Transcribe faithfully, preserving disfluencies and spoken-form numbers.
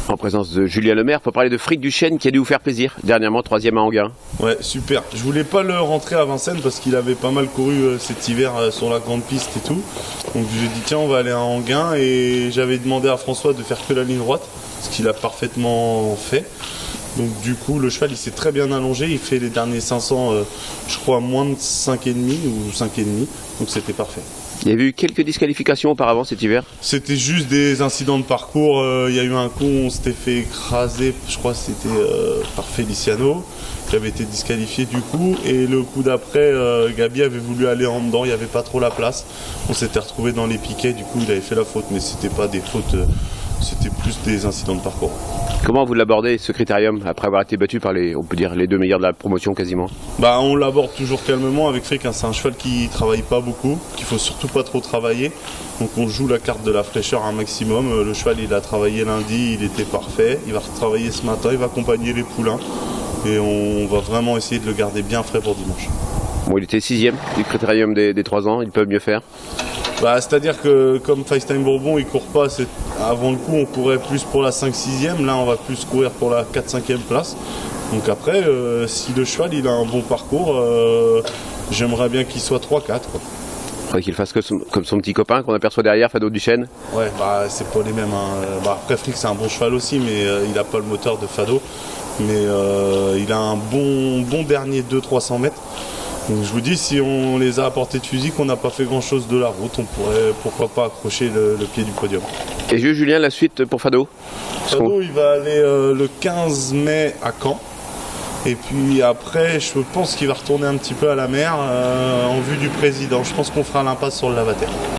En présence de Julien Lemaire, pour parler de Frick Duchesne qui a dû vous faire plaisir, dernièrement troisième à Anguin. Ouais, super. Je voulais pas le rentrer à Vincennes parce qu'il avait pas mal couru euh, cet hiver euh, sur la grande piste et tout. Donc j'ai dit tiens, on va aller à Anguin et j'avais demandé à François de faire que la ligne droite, ce qu'il a parfaitement fait. Donc du coup le cheval il s'est très bien allongé, il fait les derniers cinq cents euh, je crois moins de cinq virgule cinq ou cinq virgule cinq, donc c'était parfait. Il y avait eu quelques disqualifications auparavant cet hiver. C'était juste des incidents de parcours, euh, il y a eu un coup où on s'était fait écraser, je crois que c'était euh, par Feliciano, qui avait été disqualifié du coup, et le coup d'après, euh, Gabi avait voulu aller en dedans, il n'y avait pas trop la place, on s'était retrouvé dans les piquets, du coup il avait fait la faute, mais c'était pas des fautes, euh, c'était plus des incidents de parcours. Comment vous l'abordez ce critérium après avoir été battu par les, on peut dire, les deux meilleurs de la promotion quasiment? Bah on l'aborde toujours calmement avec Frick, hein. C'est un cheval qui travaille pas beaucoup, qu'il faut surtout pas trop travailler. Donc on joue la carte de la fraîcheur un maximum. Le cheval il a travaillé lundi, il était parfait. Il va retravailler ce matin, il va accompagner les poulains. Et on va vraiment essayer de le garder bien frais pour dimanche. Bon, il était sixième du critérium des, des trois ans, ils peuvent mieux faire. Bah, c'est-à-dire que comme FaceTime Bourbon il court pas, avant le coup on courait plus pour la cinq sixième, là on va plus courir pour la quatre cinquième place. Donc après, euh, si le cheval il a un bon parcours, euh, j'aimerais bien qu'il soit trois quatre. Il faudrait qu'il fasse que son, comme son petit copain qu'on aperçoit derrière, Fado Duchesne. Ouais, bah c'est pas les mêmes. Hein. Bah, après Frick c'est un bon cheval aussi, mais euh, il a pas le moteur de Fado. Mais euh, il a un bon, bon dernier deux trois cents mètres. Donc je vous dis, si on les a à portée de fusil, qu'on n'a pas fait grand chose de la route, on pourrait pourquoi pas accrocher le, le pied du podium. Et je Julien, la suite pour Fado? Fado il va aller euh, le quinze mai à Caen. Et puis après, je pense qu'il va retourner un petit peu à la mer euh, en vue du président. Je pense qu'on fera l'impasse sur le Lavater.